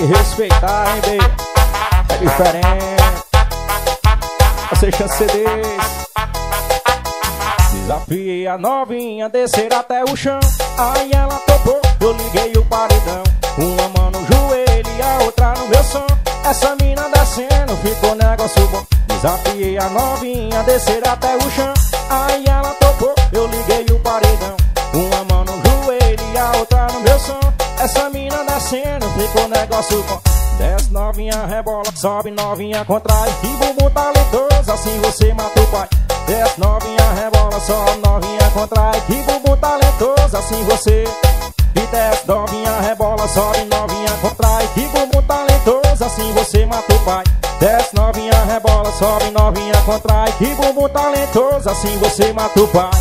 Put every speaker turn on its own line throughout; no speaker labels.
que respeitar, hein, baby? É diferente. Você chance CDs. Desafiei a novinha, descer até o chão. Aí ela topou, eu liguei o paredão. Uma mão no joelho e a outra no meu som. Essa mina descendo, ficou negócio bom. Desafiei a novinha, descer até o chão. Aí ela topou, eu liguei o paredão. Uma mão no joelho e a outra no meu som. Essa mina descendo, ficou negócio bom. Desce novinha, rebola, sobe novinha, contrai. Que bumbum talentoso, assim você mata o pai. Desce novinha, rebola, sobe novinha, contrai. Que bumbum talentoso, assim você. E desce novinha, rebola, sobe novinha, contrai. Que bumbum talentoso, assim você mata o pai. Desce novinha, rebola, sobe novinha, contrai. Que bumbum talentoso, assim você mata o pai.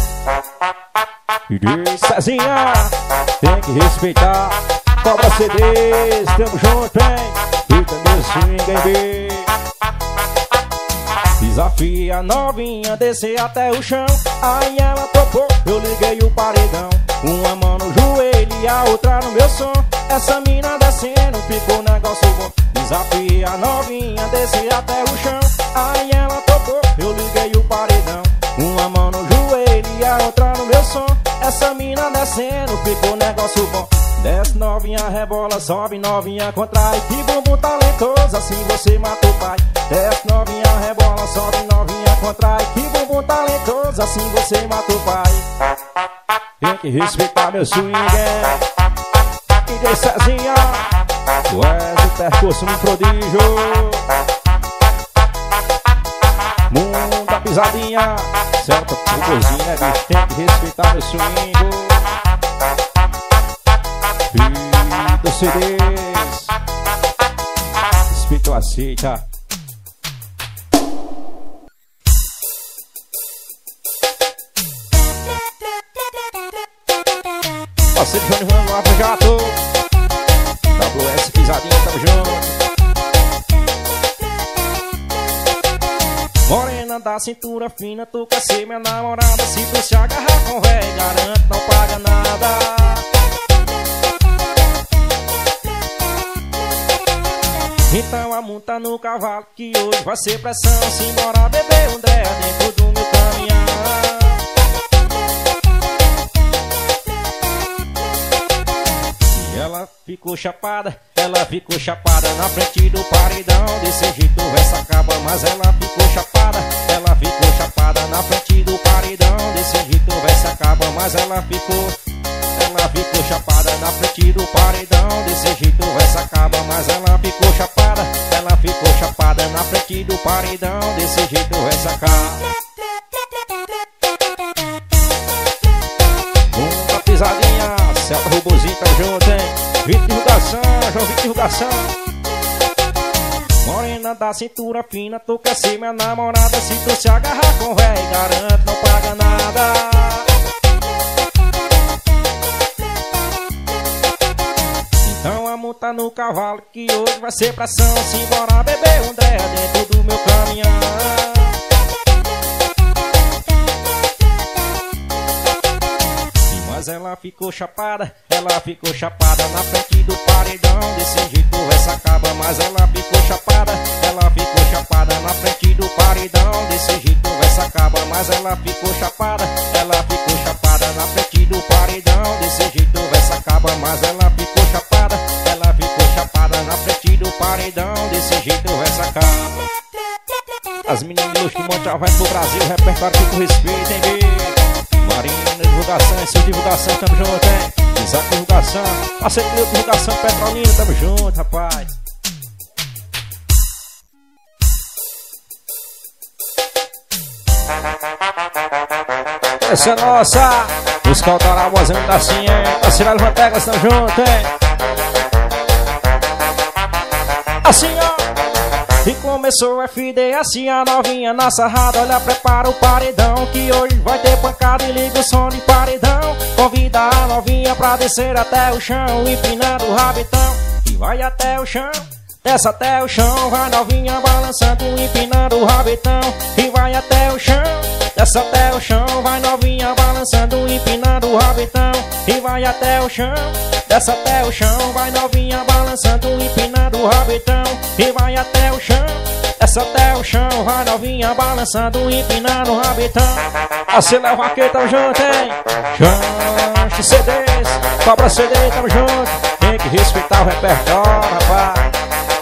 DJ Cezinha, tem que respeitar. Cobra CDs, tamo junto, hein? E também swing, hein, desafia a novinha, descer até o chão. Aí ela topou, eu liguei o paredão. Uma mão no joelho e a outra no meu som. Essa mina descendo, ficou negócio bom. Desafia a novinha, descer até o chão. Aí ela topou, eu liguei o paredão. Uma mão no joelho e a outra no meu som. Essa mina descendo, ficou negócio bom. Desce novinha, rebola, sobe novinha, contrai. Que bumbum talentoso, assim você mata o pai. Desce novinha, rebola, sobe novinha, contrai. Que bumbum talentoso, assim você mata o pai. Tem que respeitar meu swing, DJ Cezinha, tu és o percurso no prodígio. Mundo da pisadinha, certo, cozinha, né, bicho? Tem que respeitar meu swing. Vida CDs, respeito aceita. Parceiro Johnny Ramos, Lava Jato, WS Pisadinha, tamo junto. Morena da cintura fina, tu quer ser minha namorada. Se tu se agarrar com véi, garanto, não paga nada. Então a monta no cavalo que hoje vai ser pressão. Simbora beber um dré dentro do meu caminhão. E ela ficou chapada na frente do paredão. Desse jeito essa acaba, mas ela ficou chapada na frente do paredão. Desse jeito essa acaba, mas ela ficou chapada na frente do paredão. Desse jeito essa acaba, mas ela ficou chapada na frente do paredão. Desse jeito essa acaba. Uma pisadinha, Celta Robozinho, tamo junto, hein? Vitor Divulgação, João Vitor Divulgação. Morena da cintura fina, tu quer ser minha namorada. Se tu se agarrar com véi, garanto, não paga nada. Então a monta no cavalo que hoje vai ser pressão. Simbora beber um dré dentro do meu caminhão. Mas ela ficou chapada na frente do paredão. Desse jeito essa acaba, mas ela ficou chapada na frente do paredão. Desse jeito essa acaba, mas ela ficou chapada na frente do paredão. Desse jeito essa acaba, mas ela ficou chapada na frente do paredão. Desse jeito essa acaba. As meninas que montam vai pro Brasil, repertório que com respeito, hein, bê? Marina Divulgação, essa divulgação, tamo junto, hein? Isaac Divulgação, parceiro Divulgação, Petrolina, tamo junto, rapaz. Essa é nossa, os Caldará, Boazão da Cinha, parceiro Alvantegas, tamo junto, hein? Assim, ó. E começou o FD assim, a novinha na sarrada. Olha, prepara o paredão que hoje vai ter pancada. E liga o som de paredão. Convida a novinha pra descer até o chão, empinando o rabetão. E vai até o chão, desce até o chão. Vai novinha balançando, empinando o rabetão. E vai até o chão, desce até o chão. Vai novinha balançando, empinando o rabetão. e vai até o chão. Desce até o chão, vai novinha balançando, empinando o rabetão. E vai até o chão, desce até o chão, vai novinha balançando, empinando o rabetão. Assim leva aqui, tamo junto, hein? Chante CDs, cobra CD, tamo junto. Tem que respeitar o repertório, rapaz.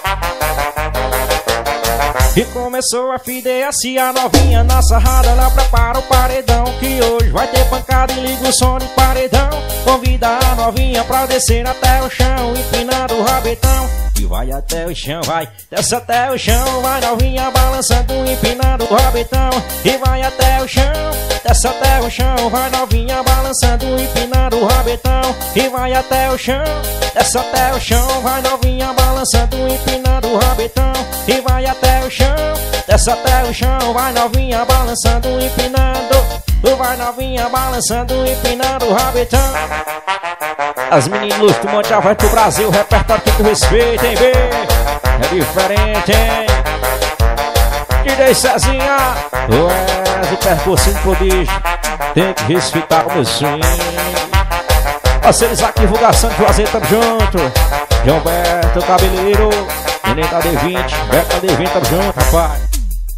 E começou a FDS, a novinha na sarrada, ela prepara o paredão, que hoje vai ter pancada e liga o som de paredão. Convida a novinha pra descer até o chão, empinando o rabetão. E vai até o chão, vai, desce até o chão, vai novinha balançando, empinando o rabetão. E vai até o chão, desce até o chão, vai novinha balançando, empinando o rabetão. E vai até o chão, desce até o chão, vai novinha balançando, empinando o rabetão. E vai até o chão, desce até o chão, vai novinha balançando, empinando. Vai novinha balançando, empinando o rabetão. As meninas do Monte Alvarte do Brasil, o repertório que tu respeita, hein, bê? É diferente, hein? DJ Cezinha, o percursinho prodígio, tem que respeitar o meu swing. Parceiros aqui, divulgação de Juazeiro, tamo junto. João Beto, cabeleireiro, Neném da D20, Beto da D20, tamo junto, rapaz.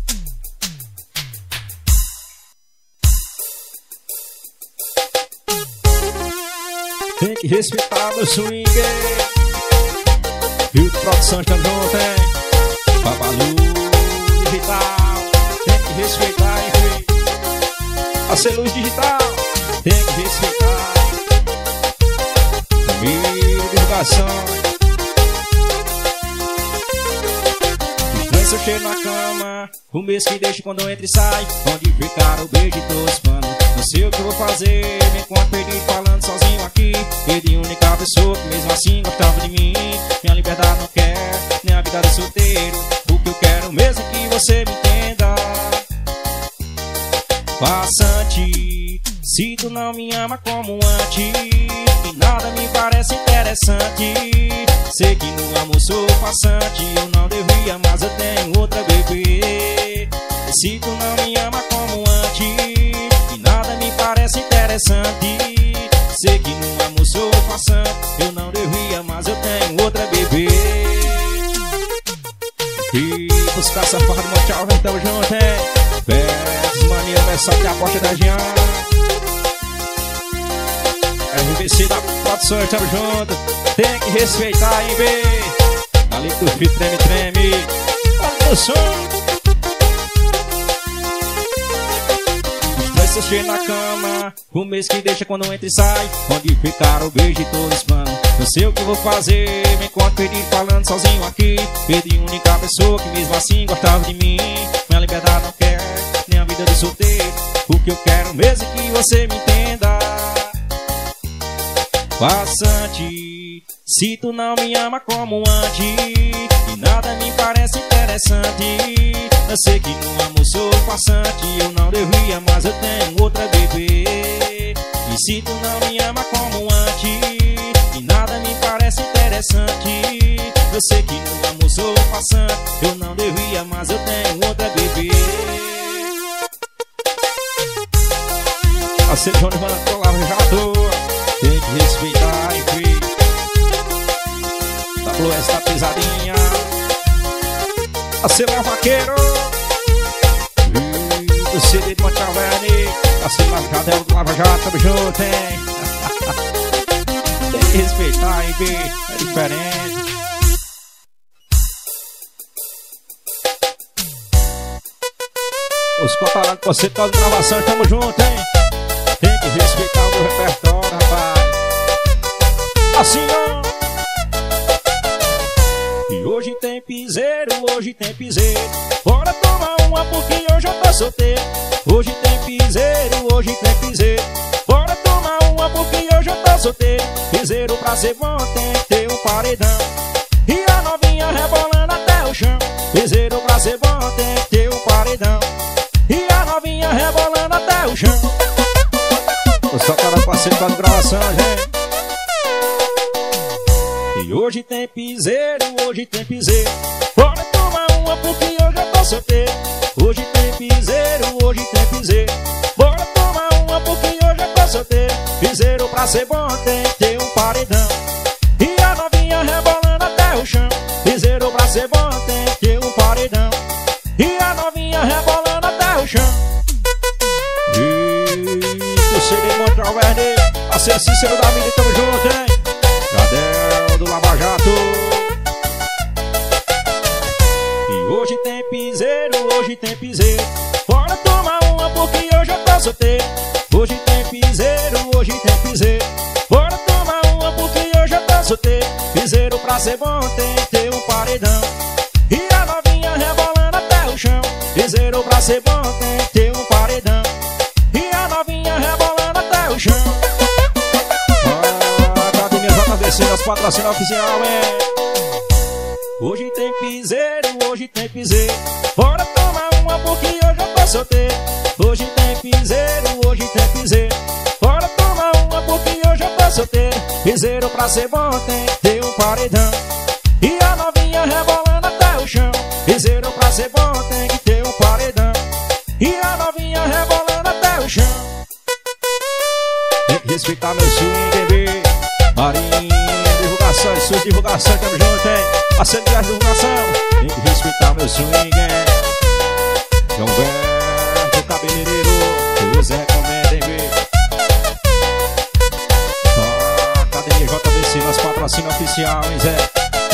Tem que respeitar meu swing. Rio de Produções, tamo junto, hein? Babalu Digital, tem que respeitar, hein, a Celuz Digital, tem que respeitar. Mil divulgações. Estranho seu cheiro na cama, o mês que deixa quando entra e sai. Onde ficar o beijo de todos, mano? Não sei o que eu vou fazer, me encontro perdido falando sozinho aqui. Perdi a única pessoa que mesmo assim gostava de mim. Minha liberdade não quer, nem a vida de solteiro. O que eu quero mesmo é que você me entenda. Passante, se tu não me ama como antes, e nada me parece interessante. Sei que no amor sou passante, eu não devia, mas eu tenho outra bebê. Se tu não me ama como antes, e nada me parece interessante. Sei que no amor sou passante, eu não devia, mas eu tenho outra bebê. E os caça-farra do Monte Alvarte, tamo junto, hein? Pés, mania, vai só que a porta da Jean. RBC da Produções, tamo junto. Tem que respeitar, hein, B? Ali do Fio treme, treme. Olha o som. Estranho seu cheiro na cama, o mês que deixa quando entra e sai. Onde ficar o beijo de todos os manos? Eu sei o que vou fazer, me encontro perdido falando sozinho aqui. Perdi a única pessoa que mesmo assim gostava de mim. Minha liberdade não quer, nem a vida de solteiro. O que eu quero mesmo é que você me entenda. Passante, se tu não me ama como antes, e nada me parece interessante. Eu sei que no amor sou passante, eu não devia, mas eu tenho outra bebê. E se tu não me ama como antes, e nada me parece interessante. Eu sei que no amor sou passante, eu não devia, mas eu tenho outra bebê. A Sejão de Mano Colava já tô. Tem que respeitar, enfim. Da Blue está pesadinha. A Celular Vaqueiro. E o CD de Monte Alverne. A Celular Jadel do Lava Jato, tamo junto, hein? Tem que respeitar, enfim. É diferente. Os cotados com você, toda gravação, tamo junto, hein? Tem que respeitar o meu repertório, rapaz. Assim, ó. E hoje tem piseiro, hoje tem piseiro. Bora tomar uma porque hoje eu tô solteiro. Hoje tem piseiro, hoje tem piseiro. Bora tomar uma porque hoje eu tô solteiro. Piseiro pra ser bom tem que ter um paredão. E a novinha rebolando até o chão. Piseiro pra ser bom tem que ter um paredão. E a novinha rebolando até o chão. O só cara parceiro faz gravação, gente. E hoje tem piseiro, hoje tem piseiro. Bora tomar uma porque hoje eu tô solteiro. Hoje tem piseiro, hoje tem piseiro. Bora tomar uma porque hoje eu tô solteiro. Piseiro pra pra ser bom tem que ter um paredão. E a novinha rebolando até o chão. Piseiro pra ser bom tem que ter um paredão. E a novinha rebolando até o chão. E o CD Montral Verde, a ser Cícero da Mídia, tamo junto, hein? Cadê do Lava Jato? E hoje tem piseiro, hoje tem piseiro. Bora tomar uma porque hoje eu tô solteiro. Hoje tem piseiro, hoje tem piseiro. Bora tomar uma porque hoje eu tô solteiro. Piseiro pra ser bom tem que ter um paredão. E a novinha rebolando até o chão. Piseiro pra ser bom tem que ter um paredão. E a novinha rebolando até o chão. Academia JVC, nosso patrocínio oficial, Hoje tem piseiro, hoje tem piseiro. Bora tomar uma porque hoje eu tô solteiro. Hoje tem piseiro, hoje tem piseiro. Bora tomar uma porque hoje eu tô solteiro. Piseiro pra ser bom tem que ter um paredão. E a novinha rebolando até o chão. Piseiro pra ser bom tem que ter um paredão. E a novinha rebolando até o chão. Tem que respeitar meu swing, bebê. Marinha, divulgações, suas divulgações, tamo junto, hein? Acender a divulgação. Tem que respeitar meu swing, João Berto, cabeleireiro, José recomenda, hein, bebê? Academia JVC, nosso patrocínio oficial, hein, Zé?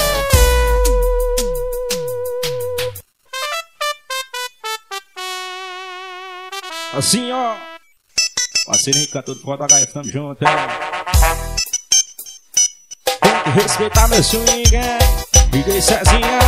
Assim, ó. Parceiro Henrique, cantor do Foda HF, tamo junto, hein? Tem que respeitar meu swing, DJ Cezinha.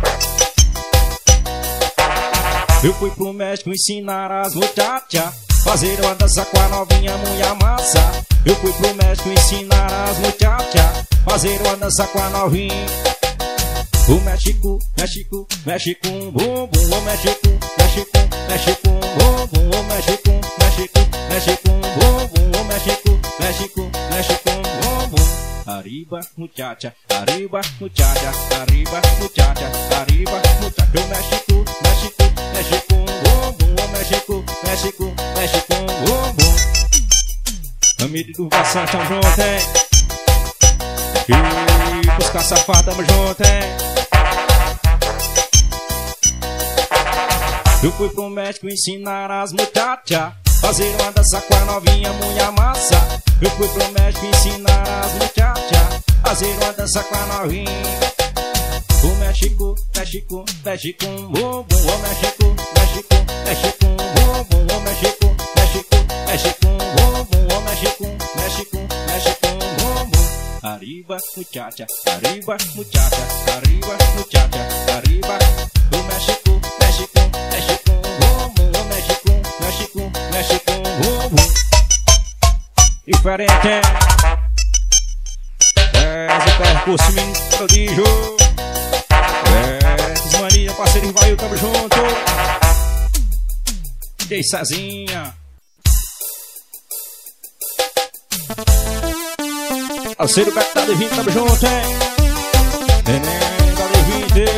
Eu fui pro México ensinar as muchachas fazer uma dança com a novinha mulher massa. Eu fui pro México ensinar as muchachas fazer uma dança com a novinha. O México, México, México, bumbum. O México, México, México, bumbum. O México, México, México, bumbum. O México, México, México, bumbum. Arriba, muchacha, arriba, muchacha, arriba, muchacha, arriba, muchacha. O México, México, México, bumbum. O México, México, México, bumbum. Família de divulgação, tamo junto, hein? E os caçafados, tamo junto, hein? Eu fui pro México ensinar as muchachas fazer uma dança com a novinha mulher massa. Eu fui pro México ensinar as muchachas fazer uma dança com a novinha. O México, México, México, bumbum. O México, México, México, bumbum. O México, México, México, bumbum. O México, México, México, bumbum. Arriba, muchacha, arriba, muchacha, arriba, muchacha, arriba. O México, México, México, bumbum. O México, México, México, bumbum. Diferente, o percurso menino prodígio. Desmania, parceiro Ivail, tamo junto. DJ Cezinha. Parceiro Beto da D20, tamo junto, hein? Neném da D20.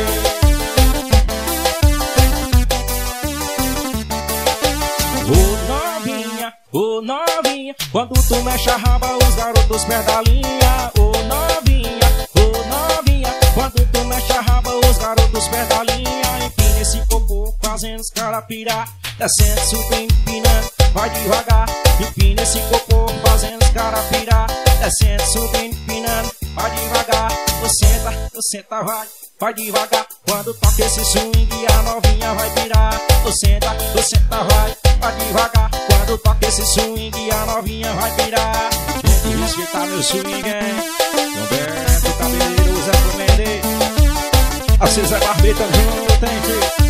Ô novinha, quando tu mexe a raba, os garotos perdem a linha. Ô novinha, quando tu mexe a raba, os garotos perdem a linha. Empina esse popô, fazendo os caras pirar. Descendo, subindo, empinando, vai devagar. Empina esse popô, fazendo os caras pirar. Descendo, subindo, empinando, vai devagar. Tu senta, vai devagar. Quando toca esse swing, a novinha vai pirar. Tu senta, vai devagar. Quando toca esse swing, a novinha vai pirar. Tem que respeitar meu swing, hein? Roberto, cabeleireiro, Zé Comende. A César Barbeta junto, tem que...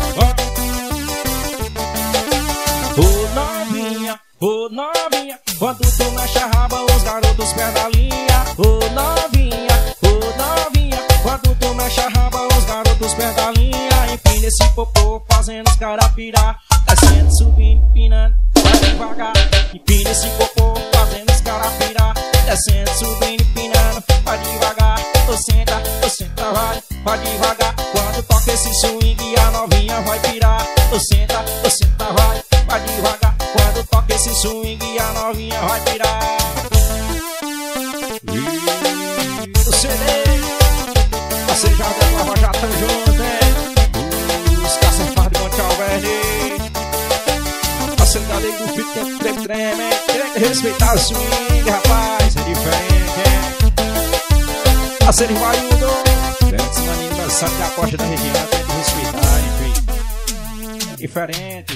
Ô novinha, quando tu mexe a raba, os garotos perdem a linha. Ô novinha, quando tu mexe a raba, os garotos perdem a linha. Empina esse popô, fazendo os caras pirar. Descendo, subindo, empinando, vai devagar. Empina esse popô, fazendo os caras pirar. Descendo, subindo, empinando, vai devagar. Tu senta, vai devagar. Quando toca esse swing, a novinha vai pirar. Tu senta, vai devagar. Quando toca esse swing, a novinha vai pirar. Tem que respeitar o swing, rapaz, é diferente, é. A ser invadido, esse maninho dançando da costa da região, tem que respeitar, enfim. É diferente.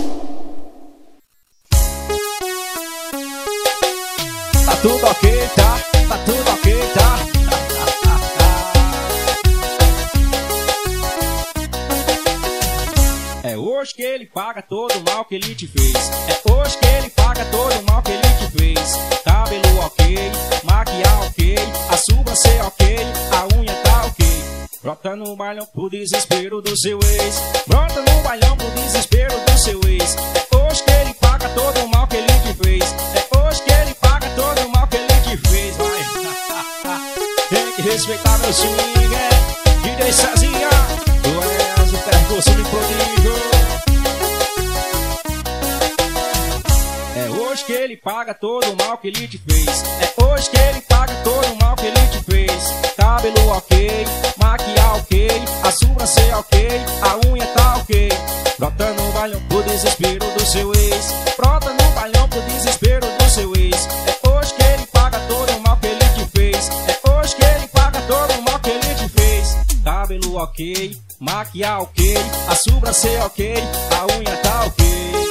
Tá tudo ok, tá? Tá tudo ok, tá? É hoje que ele paga todo o mal que ele te fez. É hoje que ele paga todo o mal que ele te fez. Cabelo ok, maquiar ok, a sobrancelha ok, a unha tá ok. Brota no bailão pro desespero do seu ex. Brota no bailão pro desespero do seu ex. É hoje que ele paga todo o mal que ele te fez. É hoje que ele paga todo o mal que ele te fez. Vai. Tem que respeitar meu swing, é. DJ Cezinha, tu és o percurso de prodígio. É hoje que ele paga todo o mal que ele te fez. É hoje que ele paga todo o mal que ele te fez. Cabelo ok, maquiar ok, a sobrancelha ok, a unha tá ok. Brota no bailão pro desespero do seu ex. Brota no bailão pro desespero do seu ex. É hoje que ele paga todo o mal que ele te fez. É hoje que ele paga todo o mal que ele te fez. Cabelo ok, maquiar ok, a sobrancelha ok, a unha tá ok.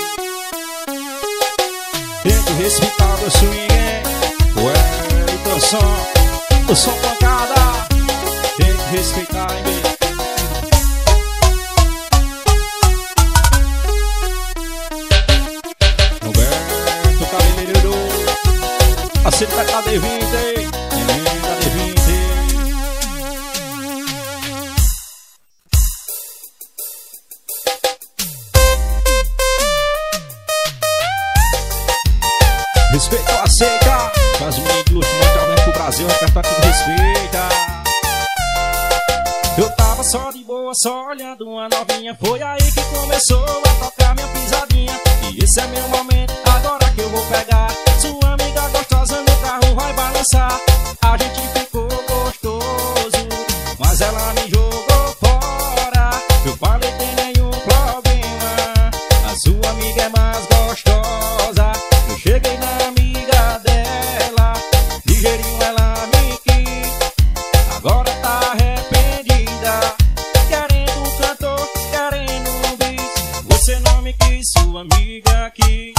Tem que respeitar meu swing, hein? Ué, o som pancada. Tem que respeitar, hein, baby? Roberto Cabeleireiro, a cerca tá D20, hein? Emenda D20. Respeito, aceita. Faz um mini luxo, muito alguém pro Brasil, repertório que respeita. Eu tava só de boa, só olhando uma novinha. Foi aí que começou a tocar minha pisadinha. E esse é meu momento, agora que eu vou pegar. Sua amiga gostosa no carro vai balançar. A gente ficou gostoso, mas ela me jogou fora. Eu falei, tem nenhum problema, a sua amiga é mais gostosa. Eu cheguei na amiga dela, ligeirinho ela me quis. Agora tá arrependida, querendo um cantor, querendo um bis. Você não me quis, sua amiga quis.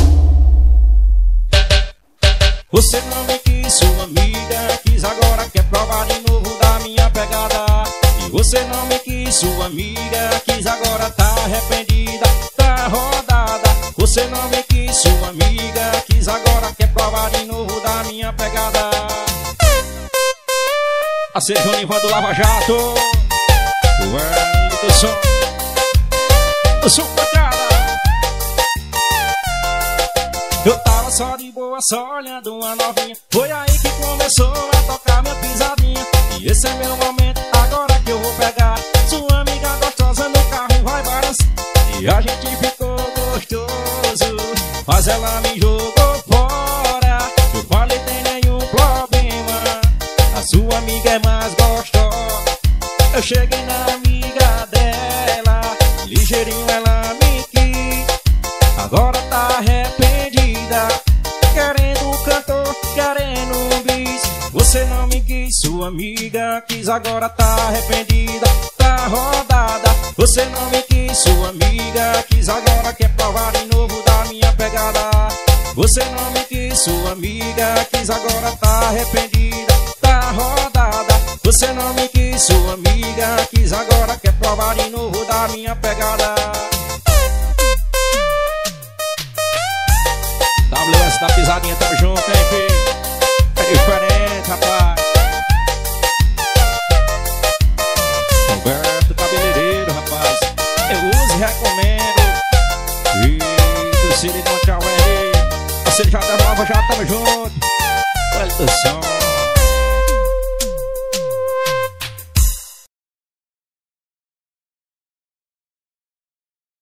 Você não me quis, sua amiga quis. Agora quer provar de novo da minha pegada. E você não me quis, sua amiga quis. Agora tá arrependida, tá rodada. Você não me quis, sua amiga quis. Agora quer provar de novo da minha pegada. A Sejone Ivan do Lava Jato. Ué, o som pancada. Eu tava só de boa, só olhando uma novinha. Foi aí que começou a tocar minha pisadinha. E esse é meu momento, agora que eu vou pegar. Sua amiga gostosa no carro vai balançar. E a gente ficou gostoso, mas ela me jogou fora. Eu falei, tem nenhum problema, a sua amiga é mais gostosa. Eu cheguei na amiga dela, ligeirinho ela me quis. Agora tá arrependida, querendo um cantor, querendo um bis. Você não me quis, sua amiga quis. Agora tá arrependida, tá rodada. Você não me quis, sua amiga quis. Agora quer provar de novo da minha pegada. Você não me quis, sua amiga quis. Agora tá arrependida, tá rodada. Você não me quis, sua amiga quis. Agora quer provar de novo da minha pegada. WS da pisadinha, tamo junto, hein, filho? É diferente, rapaz. Roberto Cabeleireiro, rapaz. Eu uso e recomendo. E do Ciro de Monte Alverne. A Ciro já da Nova, já tamo junto. Olha o som.